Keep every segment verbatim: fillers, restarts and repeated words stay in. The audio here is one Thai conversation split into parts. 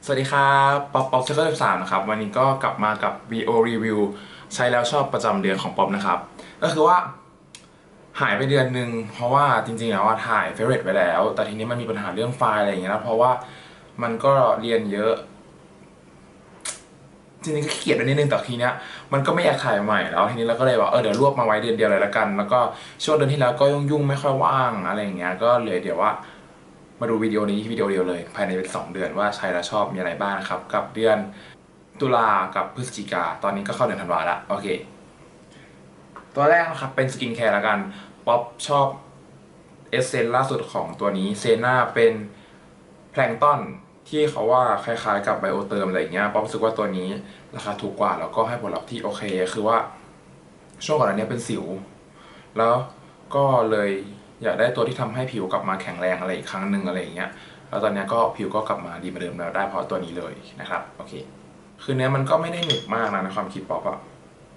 สวัสดีครับป๊อปป๊อปเซอร์สิบสามนะครับวันนี้ก็กลับมากับ วี โอ Review ใช้แล้วชอบประจำเดือนของป๊อปนะครับก็คือว่าหายไปเดือนหนึ่งเพราะว่าจริงๆแล้วว่าถ่ายเฟเวอร์ไว้แล้วแต่ทีนี้มันมีปัญหาเรื่องไฟล์อะไรอย่างเงี้ยนะเพราะว่ามันก็เรียนเยอะจริงๆก็ขี้เกียจไปนิดนึงแต่ทีเนี้ยมันก็ไม่อยากถ่ายใหม่แล้วทีนี้เราก็เลยว่าเออเดี๋ยวรวบมาไว้เดือนเดียวเลยละกันแล้วก็ช่วงเดือนที่แล้วก็ยุ่งๆไม่ค่อยว่างอะไรอย่างเงี้ยก็เลยเดี๋ยวว่า มาดูวิดีโอนี้วิดีโอเดียวเลยภายในเป็นสองเดือนว่าใช้แล้วชอบมีอะไรบ้างครับกับเดือนตุลากับพฤศจิกาตอนนี้ก็เข้าเดือนธันวาแล้วโอเคตัวแรกนะครับเป็นสกินแคร์ละกันป๊อปชอบเอเซนล่าสุดของตัวนี้เซนาเป็นแพลงก์ตอนที่เขาว่าคล้ายๆกับไบโอเติมอะไรอย่างเงี้ยป๊อปรู้สึกว่าตัวนี้ราคาถูกกว่าแล้วก็ให้ผลลัพธ์ที่โอเคคือว่าช่วงก่อนอันนี้เป็นสิวแล้วก็เลยอยากได้ตัวที่ทำให้ผิวกลับมาแข็งแรงอะไรอีกครั้งหนึ่งอะไรอย่างเงี้ยแล้วตอนนี้ก็ผิวก็กลับมาดีเหมือนเดิมแล้วได้เพราะตัวนี้เลยนะครับโอเคคือเนี้ยมันก็ไม่ได้หนึบมากนะในความคิดป๊อปอะ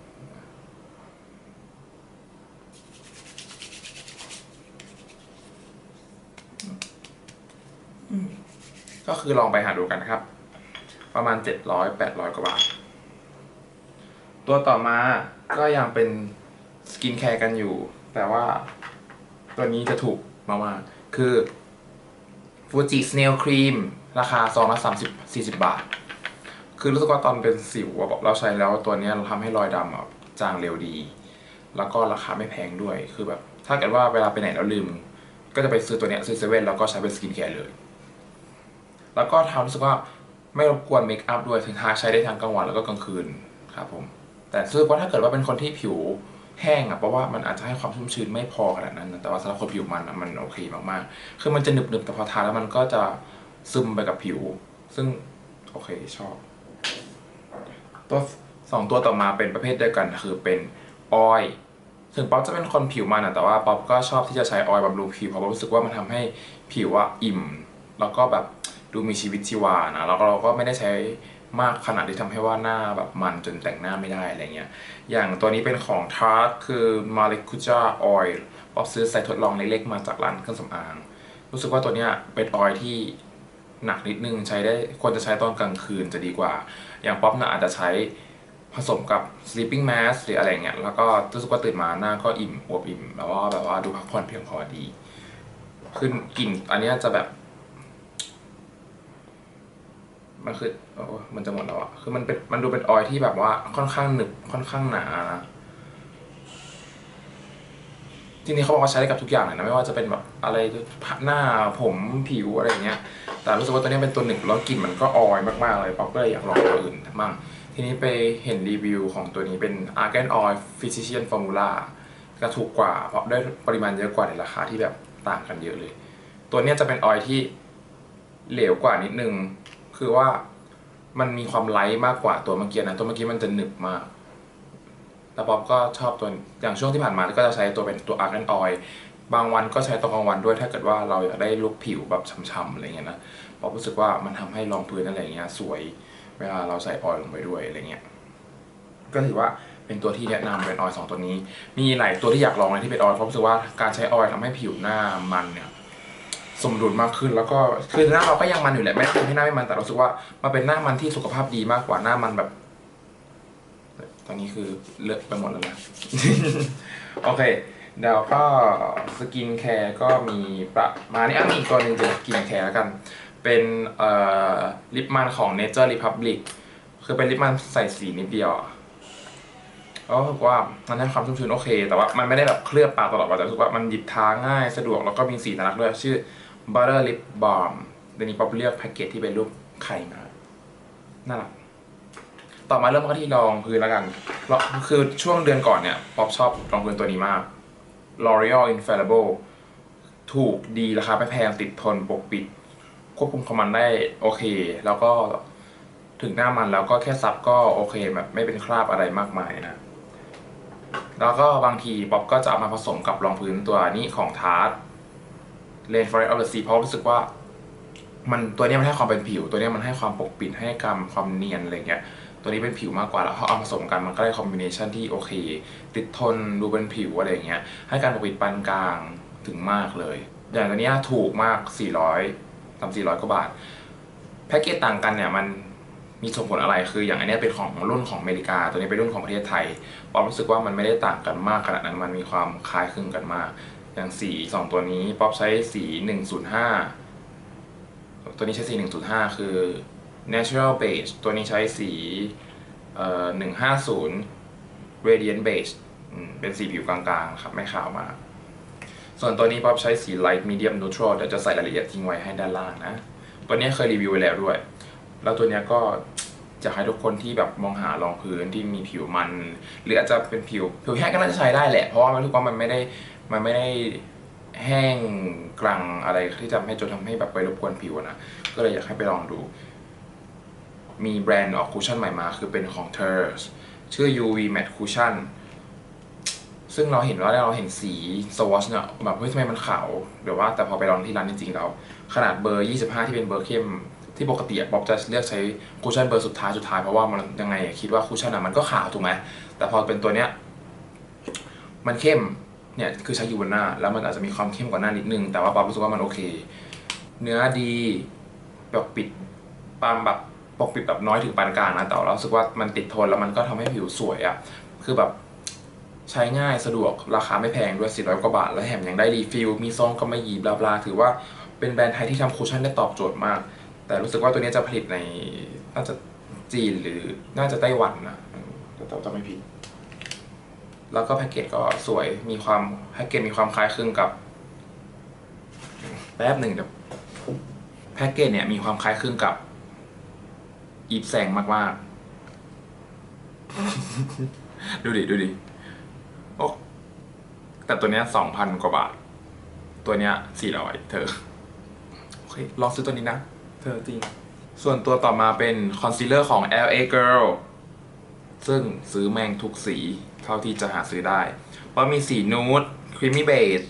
ก็คือลองไปหาดูกันนะครับประมาณเจ็ดร้อยแปดร้อยกว่าบาทตัวต่อมาก็ยังเป็นสกินแคร์กันอยู่แต่ว่าตัวนี้จะถูกมากๆคือฟูจิสเนลครีมราคาซองละสามสิบสี่สิบบาท คือรู้สึกว่าตอนเป็นสิวอะเราใช้แล้วตัวนี้เราทำให้รอยดำอะจางเร็วดีแล้วก็ราคาไม่แพงด้วยคือแบบถ้าเกิดว่าเวลาไปไหนแล้วลืมก็จะไปซื้อตัวเนี้ยซื้อเซเว่นแล้วก็ใช้เป็นสกินแคร์เลยแล้วก็ทำรู้สึกว่าไม่รบกวนเมคอัพด้วยถึงทาใช้ได้ทั้งกลางวันแล้วก็กลางคืนครับผมแต่รู้สึกว่าถ้าเกิดว่าเป็นคนที่ผิวแห้งอะเพราะว่ามันอาจจะให้ความชุ่มชื้นไม่พอขนาดนั้นนะแต่ว่าสำหรับคนผิวมันอะมันโอเคมากๆคือมันจะหนึบๆแต่พอทาแล้วมันก็จะซึมไปกับผิวซึ่งโอเคชอบ ตัวสองตัวต่อมาเป็นประเภทเดียวกันคือเป็นออยล์ถึงป๊อปจะเป็นคนผิวมันนะแต่ว่าป๊อปก็ชอบที่จะใช้ออยล์บำรุงผิวเพราะรู้สึกว่ามันทำให้ผิวอะอิ่มแล้วก็แบบดูมีชีวิตชีวานะแล้วเราก็ไม่ได้ใช้มากขนาดที่ทำให้ว่าหน้าแบบมันจนแต่งหน้าไม่ได้อะไรเงี้ยอย่างตัวนี้เป็นของ Tarte คือ Maracuja Oil ป๊อปซื้อใส่ทดลองเล็กๆมาจากร้านเครื่องสำอางรู้สึกว่าตัวเนี้ยเป็นออยล์ที่หนักนิดนึงใช้ได้ควรจะใช้ตอนกลางคืนจะดีกว่าอย่างป๊อปน่ะอาจจะใช้ ผสมกับ sleeping mask หรืออะไรเงี้ยแล้วก็รู้สึกว่าตื่นมาหน้าก็อิ่มอวบอิ่มแล้วก็แบบว่าดูพักผ่อนเพียงพอดีคือกลิ่นอันนี้จะแบบมันคือโอ้มันจะหมดแล้วอะคือมันเป็นมันดูเป็นออยล์ที่แบบว่าค่อนข้างหนึบค่อนข้างหนานะทีนี้เขาบอกว่าใช้ได้กับทุกอย่างเลยนะไม่ว่าจะเป็นแบบอะไรหน้าผมผิวอะไรเงี้ยแต่รู้สึกว่าตัวนี้เป็นตัวหนึบแล้วกลิ่นมันก็ออยล์มากๆเลยป๊อปก็เลยอยากลองตัวอื่นบ้างทีนี้ไปเห็นรีวิวของตัวนี้เป็น Argan Oil Physician Formula ก็ถูกกว่าเพราะได้ปริมาณเยอะกว่าในราคาที่แบบต่างกันเยอะเลยตัวนี้จะเป็นออยล์ที่เหลวกว่านิดนึงคือว่ามันมีความไลท์มากกว่าตัวเมื่อกี้นะตัวเมื่อกี้มันจะหนึบมากแต่ป๊อปก็ชอบตัวอย่างช่วงที่ผ่านมาก็จะใช้ตัวเป็นตัว Argan Oil บางวันก็ใช้ตอนกลางวันด้วยถ้าเกิดว่าเราอยากได้ลุคผิวแบบช่ำๆอะไรเงี้ยนะป๊อปรู้สึกว่ามันทำให้รองพื้นอะไรเงี้ยสวยเวลาเราใส่ออยล์ลงไปด้วยอะไรเงี้ย ก็ถือว่าเป็นตัวที่แนะนำเป็นออยล์สองตัวนี้มีหลายตัวที่อยากลองเลยที่เป็นออยล์เพราะรู้สึกว่าการใช้ออยล์ทำให้ผิวหน้ามันเนี่ยสมดุลมากขึ้นแล้วก็คือหน้าเราก็ยังมันอยู่แหละไม่ได้ทำให้หน้าไม่มันแต่รู้สึกว่ามันเป็นหน้ามันที่สุขภาพดีมากกว่าหน้ามันแบบตอนนี้คือเลอะไปหมดแล้วนะโอเคเดี๋ยวก็สกินแคร์ก็มีประมาณนี้อ่ะมีอีกตัวหนึ่งจะสกินแคร์แล้วกันเป็นเอ่อลิปมันของ Nature Republic คือเป็นลิปมันใส่สีนิดเดียว ก็รู้สึกว่ามันให้ความชุ่มชื้นโอเคแต่ว่ามันไม่ได้แบบเคลือบปากตลอดวันแต่รู้สึกว่ามันหยิบทาง่ายสะดวกแล้วก็มีสีน่ารักด้วยชื่อ Butter Lip Balm เดี๋ยวนี้ป๊อปเลือกแพ็กเกจที่เป็นรูปไข่มาน่ารักต่อมาเริ่มกันที่รองพื้นแล้วกันคือช่วงเดือนก่อนเนี่ยป๊อปชอบรองพื้นตัวนี้มาก L'Oreal Infallible ถูกดีราคาไม่แพงติดทนปกปิดควบคุมความมันได้โอเคแล้วก็ถึงหน้ามันแล้วก็แค่ซับก็โอเคแบบไม่เป็นคราบอะไรมากมายนะ แล้วก็บางทีป๊อปก็จะเอามาผสมกับรองพื้นตัวนี้ของทาร์ตเลนฟอเรสต์ออฟเดอะซีเพราะรู้สึกว่ามันตัวนี้มันให้ความเป็นผิวตัวนี้มันให้ความปกปิดให้กรรมความเนียนอะไรเงี้ยตัวนี้เป็นผิวมากกว่าแล้วพอเอาผสมกันมันก็ได้คอมบิเนชันที่โอเคติดทนดูเป็นผิวอะไรเงี้ยให้การปกปิดปานกลางถึงมากเลยอย่างตัวนี้ถูกมากสี่ร้อยสามสี่ร้อยกว่าบาทแพ็กเกจต่างกันเนี่ยมันมีส่งผลอะไรคืออย่างอันนี้เป็นของรุ่นของอเมริกาตัวนี้เป็นรุ่นของประเทศไทยป๊อปรู้สึกว่ามันไม่ได้ต่างกันมากขนาดนั้นมันมีความคล้ายคลึงกันมากอย่างสีสองตัวนี้ป๊อปใช้สีหนึ่งศูนย์ห้าตัวนี้ใช้สีหนึ่งศูนย์ห้าคือ natural beige ตัวนี้ใช้สีเอ่อหนึ่งห้าศูนย์ radiant beige เป็นสีผิวกลางๆครับไม่ขาวมากส่วนตัวนี้ป๊อปใช้สี light medium neutral เดี๋ยวจะใส่รายละเอียดทิ้งไว้ให้ด้านล่างนะตัวนี้เคยรีวิวไว้แล้วด้วยแล้วตัวนี้ก็จะให้ทุกคนที่แบบมองหารองพื้นที่มีผิวมันหรืออาจจะเป็นผิวผิวแห้งก็น่าจะใช้ได้แหละเพราะว่ามันทุกคนมันไม่ได้มันไม่ได้แห้งกรังอะไรที่จะให้จนทำให้แบบไปรบกวนผิวนะก็เลยอยากให้ไปลองดูมีแบรนด์ออกคุชชั่นใหม่มาคือเป็นของ เทอร์ส ชื่อ ยู วี Matte Cushion ซึ่งเราเห็นว่าเราเห็นสีสวอชเนี่ยแบบเฮ้ยทำไมมันขาวเดี๋ยวว่าแต่พอไปลองที่ร้านจริงๆแล้วขนาดเบอร์ยี่สิบห้าที่เป็นเบอร์เข้มที่ปกติป๊อปจะเลือกใช้คุชชั่นเบอร์สุดท้ายสุดท้ายเพราะว่ามันยังไงคิดว่าคุชชั่นอ่ะมันก็ขาวถูกไหมแต่พอเป็นตัวเนี้ยมันเข้มเนี่ยคือใช้อยู่บนหน้าแล้วมันอาจจะมีความเข้มกว่าหน้านิดนึงแต่ว่าป๊อปรู้สึกว่ามันโอเคเนื้อดีแบบปิดปามแบบปกปิดแบบน้อยถึงปานกลางนะแต่เรารู้สึกว่ามันติดทนแล้วมันก็ทำให้ผิวสวยอ่ะคือแบบใช้ง่ายสะดวกราคาไม่แพงด้วยสี่ร้อยกว่าบาทแล้วแถมยังได้รีฟิลมีซองก็ไม่หยีบลาบลาถือว่าเป็นแบรนด์ไทยที่ทำคุชชั่นได้ตอบโจทย์มากแต่รู้สึกว่าตัวนี้จะผลิตในน่าจะจีนหรือน่าจะไต้หวันนะถ้าจำไม่ผิดแล้วก็แพ็กเกจก็สวยมีความแพ็กเกจมีความคล้ายคลึงกับแป๊บหนึ่งเดี๋ยวแพ็กเกจเนี่ยมีความคล้ายคลึงกับอีฟแซงมากๆ ดูดิดูดิโอ้แต่ตัวเนี้ยสองพันกว่าบาทตัวเนี้ยสี่ร้อยเธอโอเคลองซื้อตัวนี้นะเธอจริงส่วนตัวต่อมาเป็นคอนซีลเลอร์ของ แอล เอ Girl ซึ่งซื้อแม่งทุกสีเท่าที่จะหาซื้อได้เพราะมีสีนูดครีมมี่เบจ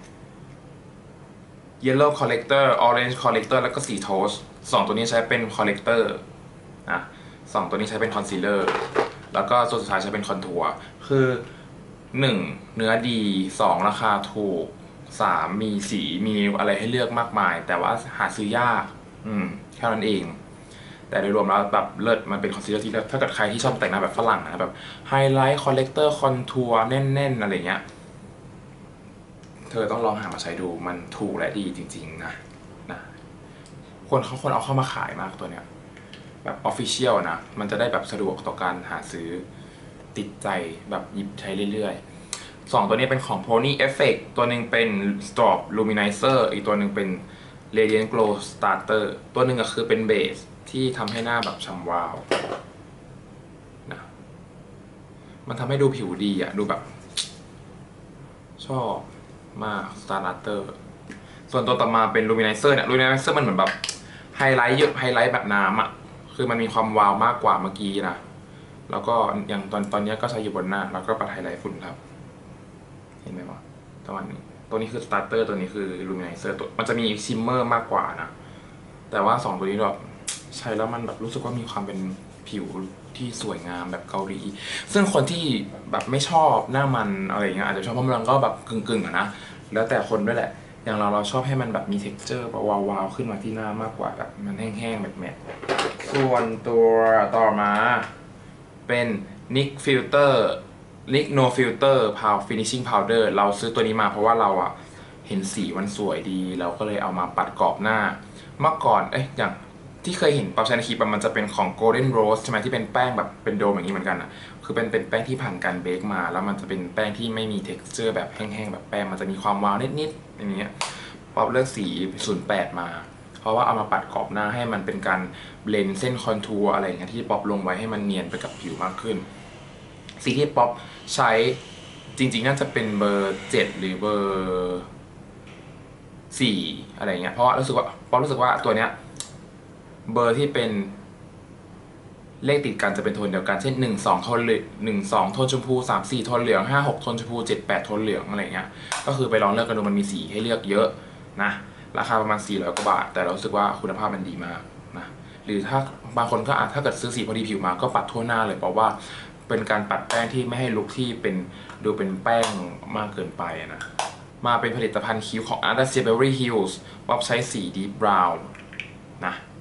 Yellow Collector Orange Collector แล้วก็สีโทสสองตัวนี้ใช้เป็น Collector นะสองตัวนี้ใช้เป็นคอนซีลเลอร์แล้วก็ตัวสุดท้ายใช้เป็นคอนทัวร์คือหนึ่งเนื้อดีสองราคาถูกสามมีสีมีอะไรให้เลือกมากมายแต่ว่าหาซื้อยากอืมแค่นั้นเองแต่โดยรวมแล้วแบบเลิศมันเป็นคอนซีลเลอร์ที่ถ้าเกิดใครที่ชอบแต่งหน้าแบบฝรั่งนะแบบไฮไลท์คอลเลกเตอร์คอนทัวร์แน่นๆอะไรเงี้ยเธอต้องลองหามาใช้ดูมันถูกและดีจริงๆนะนะคนเขาคนเอาเข้ามาขายมากตัวเนี้ยแบบออฟฟิเชียลนะมันจะได้แบบสะดวกต่อการหาซื้อติดใจแบบหยิบใช้เรื่อยๆสองตัวนี้เป็นของ Pony Effect ตัวหนึ่งเป็น Strop Luminizer อีกตัวหนึ่งเป็น Radiant Glow Starter ตัวหนึ่งก็คือเป็นเบสที่ทำให้หน้าแบบฉ่ำวาวนะมันทำให้ดูผิวดีอะดูแบบชอบมาก Starter ส่วนตัวต่อมาเป็น Luminizer เนี่ย Luminizer มันเหมือนแบบไฮไลท์เยอะไฮไลท์แบบน้ำอะคือมันมีความวาวมากกว่าเมื่อกี้นะแล้วก็อย่างตอนตอนนี้ก็ใช้อยู่บนหน้าแล้วก็ปัดไฮไลท์ฝุ่นครับเห็นไหมวะประมาณนี้ตัวนี้คือ starter ตัวนี้คือ luminizer ตัวมันจะมีชิมเมอร์มากกว่านะแต่ว่าสองตัวนี้แบบใช้แล้วมันแบบรู้สึกว่ามีความเป็นผิวที่สวยงามแบบเกาหลีซึ่งคนที่แบบไม่ชอบหน้ามันอะไรอย่างเงี้ยอาจจะชอบเพราะมันก็แบบกึ่งๆอะนะแล้วแต่คนด้วยแหละอย่างเราเราชอบให้มันแบบมี texture แบบวาวๆขึ้นมาที่หน้ามากกว่าแบบมันแห้งๆแบบแมทส่วนตัวต่อมาเป็น นิก Filterนิก No Filter Pow Finishing Powder เราซื้อตัวนี้มาเพราะว่าเราอะเห็นสีมันสวยดีเราก็เลยเอามาปัดกรอบหน้าเมื่อก่อนเอ๊ะอย่างที่เคยเห็นป๊อปใช้ในคลิปมันจะเป็นของ Golden Rose ใช่ไหมที่เป็นแป้งแบบเป็นโดมอย่างนี้เหมือนกันอะคือเป็นเป็นแป้งที่ผ่านการเบคมาแล้วมันจะเป็นแป้งที่ไม่มี texture แบบแห้งๆแบบแป้งมันจะมีความวาวนิดๆอย่างเงี้ยป๊อปเลือกสีศูนย์แปดมาเพราะว่าเอามาปัดกรอบหน้าให้มันเป็นการเบลนเส้นคอนทัวร์อะไรอย่างเงี้ยที่ป๊อปลงไว้ให้มันเนียนไปกับผิวมากขึ้นสีที่ป๊อปใช้จริงๆน่าจะเป็นเบอร์เจ็ดหรือเบอร์สี่อะไรเงี้ยเพราะว่ารู้สึกว่าป๊อปรู้สึกว่าตัวเนี้ยเบอร์ที่เป็นเลขติดกันจะเป็นโทนเดียวกันเช่นหนึ่ง สองโทนเหลืองหนึ่ง สองโทนชมพูสาม สี่โทนเหลืองห้า หกโทนชมพูเจ็ด แปดโทนเหลืองอะไรเงี้ยก็คือไปลองเลือกกันดูมันมีสีให้เลือกเยอะนะราคาประมาณสี่ร้อยกว่าบาทแต่เรารู้สึกว่าคุณภาพมันดีมากนะหรือถ้าบางคนก็อาจถ้าเกิดซื้อสีพอดีผิวมาก็ปัดทั่วหน้าเลยเพราะว่าเป็นการปัดแป้งที่ไม่ให้ลุคที่เป็นดูเป็นแป้งมากเกินไปนะมาเป็นผลิตภัณฑ์คิ้วของ Anastasia Beverly Hills ป๊อปใช้สี Deep Brown นะ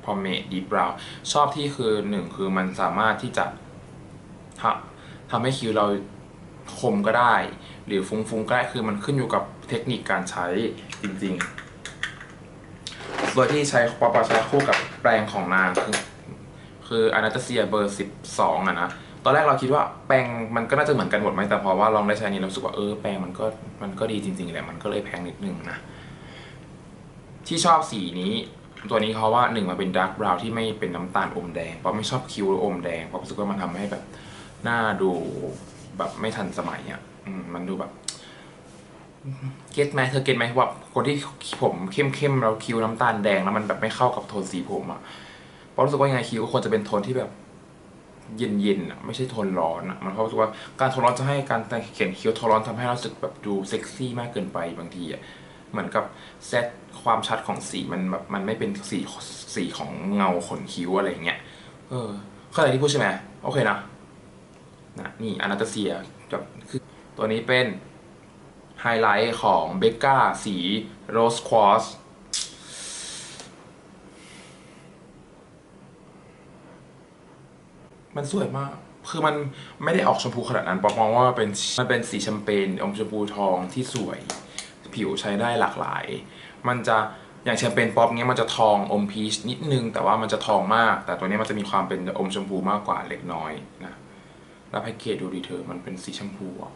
Pomade Deep Brow ชอบที่คือหนึ่งคือมันสามารถที่จะทำทำให้คิ้วเราคมก็ได้หรือฟุ้งๆก็ได้คือมันขึ้นอยู่กับเทคนิคการใช้จริงๆโดยที่ใช้ป๊อปใช้คู่กับแปรงของนางคือคือ Anastasia เบอร์สิบสองอะนะตอนแรกเราคิดว่าแปรงมันก็น่าจะเหมือนกันหมดไหมแต่พอว่าลองได้ใช้นี้เรารู้สึกว่าเออแปรงมันก็มันก็ดีจริงๆแหละมันก็เลยแพงนิดนึงนะที่ชอบสีนี้ตัวนี้เพราะว่าหนึ่งมันเป็นดาร์กบราวน์ที่ไม่เป็นน้ำตาลอมแดงเพราะไม่ชอบคิ้วอมแดงเพราะรู้สึกว่ามันทำให้แบบหน้าดูแบบไม่ทันสมัยอ่ะมันดูแบบเก็ตไหมเธอเก็ตไหมว่าคนที่ผมเข้มๆแล้วคิ้วน้ำตาลแดงแล้วมันแบบไม่เข้ากับโทนสีผมอ่ะเพราะรู้สึกว่ายังไงคิ้วควรจะเป็นโทนที่แบบเย็นๆอ่ะไม่ใช่โทนร้อนอ่ะมันเพราะรู้สึกว่าการโทนร้อนจะให้การเขียนคิ้วโทนร้อนทำให้เราสึกแบบดูเซ็กซี่มากเกินไปบางทีอ่ะเหมือนกับเซตความชัดของสีมันแบบมันไม่เป็นสีสีของเงาขนคิ้วอะไรเงี้ยเออเข้าใจที่พูดใช่ไหมโอเคนะนะนี่อนาตาเซียแบบคือตัวนี้เป็นไฮไลท์ของเบกก้าสีโรสควอสมันสวยมากคือมันไม่ได้ออกชมพูขนาดนั้นปอมองว่าเป็นมันเป็นสีแชมเปญอมชมพูทองที่สวยผิวใช้ได้หลากหลายมันจะอย่างแชมเปญป๊อปเนี้ยมันจะทองอมพีชนิดนึงแต่ว่ามันจะทองมากแต่ตัวนี้มันจะมีความเป็นอมชมพูมากกว่าเล็กน้อยนะแล้วแพ็กเกจดูดีเธอมันเป็นสีชมพูอ่ะ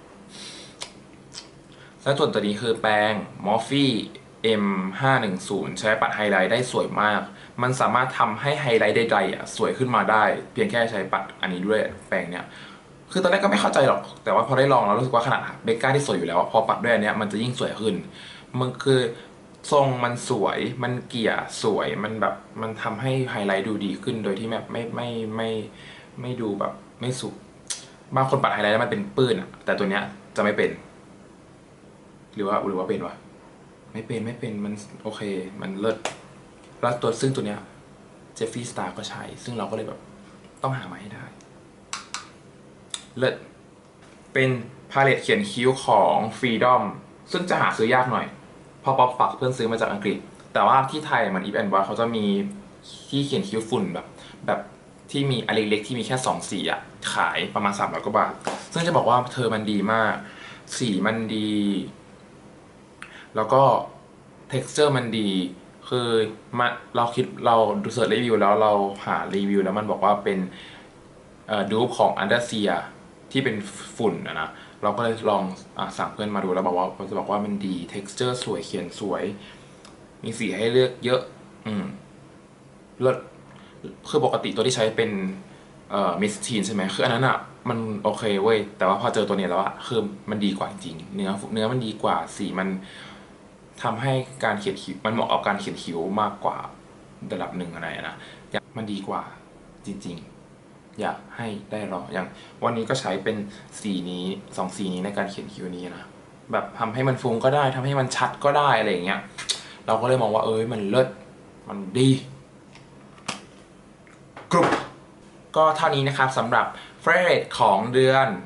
และส่วนตัวนี้คือแปรงมอฟฟี่ เอ็ม ห้าหนึ่งศูนย์ ใช้ปัดไฮไลท์ได้สวยมากมันสามารถทำให้ไฮไลท์ใดๆอ่ะสวยขึ้นมาได้เพียงแค่ใช้ปัดอันนี้ด้วยแปรงเนี้ยคือตอนแรกก็ไม่เข้าใจหรอกแต่ว่าพอได้ลองแล้วรู้สึกว่าขนาดเบกก้าที่สวยอยู่แล้วพอปัดด้วยอันเนี้ยมันจะยิ่งสวยขึ้นมันคือทรงมันสวยมันเกี่ยสวยมันแบบมันทำให้ไฮไลท์ดูดีขึ้นโดยที่แบบไม่ไม่ไม่ไม่ดูแบบไม่สุกบางคนปัดไฮไลท์แล้วมันเป็นปื้นอ่ะแต่ตัวเนี้ยจะไม่เป็นหรือว่าหรือว่าเป็นวะไม่เป็นไม่เป็นมันโอเคมันเลิศแล้วตัวซึ่งตัวเนี้ยเจฟฟี่สตาร์ก็ใช้ซึ่งเราก็เลยแบบต้องหามาให้ได้เลิศเป็นพาเลตเขียนคิ้วของ Freedom ซึ่งจะหาซื้อยากหน่อยเพราะป๊อปฝากเพื่อนซื้อมาจากอังกฤษแต่ว่าที่ไทยมันอีฟแอนด์บอยเขาจะมีที่เขียนคิ้วฝุ่นแบบแบบที่มีอันเล็กๆที่มีแค่สองสีอะขายประมาณสามร้อยกว่าบาทซึ่งจะบอกว่าเธอมันดีมากสีมันดีแล้วก็ texture มันดีคือมาเราคิดเราดูเสิร์ชรีวิวแล้วเราหารีวิวแล้วมันบอกว่าเป็นดูปของ Anastasia ที่เป็นฝุ่นนะนะเราก็เลยลองอสั่งเพื่อนมาดูแล้วบอกว่าเขาจะบอกว่ามันดี texture สวยเขียนสวยมีสีให้เลือกเยอะอืมเลิศคือปกติตัวที่ใช้เป็นเอ่อมิสทีนใช่ไหมคืออันนั้นอ่ะมันโอเคเว้ยแต่ว่าพอเจอตัวนี้แล้วอ่ะคือมันดีกว่าจริงเนื้อเนื้อมันดีกว่าสีมันทำให้การเขียนคิ้วมันเหมาะกับการเขียนคิ้วมากกว่าระดับหนึ่งอะไรนะมันดีกว่าจริงๆอยากให้ได้ลองอย่างวันนี้ก็ใช้เป็นสีนี้สองสีนี้ในการเขียนคิ้วนี้นะแบบทำให้มันฟุ้งก็ได้ทำให้มันชัดก็ได้อะไรอย่างเงี้ยเราก็เลยมองว่าเอ้ยมันเลิศมันดีกรุ๊ปก็เท่านี้นะครับสำหรับเฟรนด์ของเดือน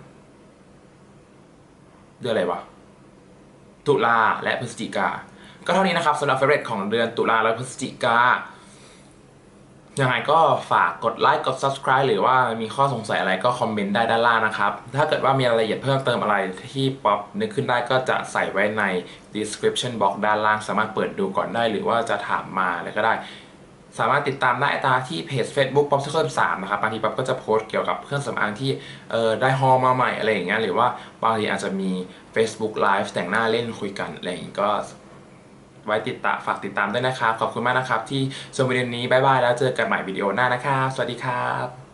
เดือนอะไรวะตุลาและพฤศจิกาก็เท่านี้นะครับสำหรับเฟรนด์ของเดือนตุลาและพฤศจิกายังไงก็ฝากกดไลค์กด ซับสไครบ์ หรือว่ามีข้อสงสัยอะไรก็คอมเมนต์ได้ด้านล่างนะครับถ้าเกิดว่ามีรายละเอียดเพิ่มเติมอะไรที่ป๊อปนึกขึ้นได้ก็จะใส่ไว้ใน description box ด้านล่างสามารถเปิดดูก่อนได้หรือว่าจะถามมาอะไรก็ได้สามารถติดตามได้ตาที่เพจ Facebook ป๊อปเคิลสามนะครับบางทีป๊อปก็จะโพสต์เกี่ยวกับเครื่องสำอางที่เออได้ฮอลมาใหม่อะไรอย่างเงี้ยหรือว่าบางทีอาจจะมี Facebook Live แต่งหน้าเล่นคุยกันอะไรอย่างงี้ก็ไว้ติดตามฝากติดตามด้วยนะครับขอบคุณมากนะครับที่ชมวิดีโอนี้บ๊ายบายแล้วเจอกันใหม่วิดีโอหน้านะครับสวัสดีครับ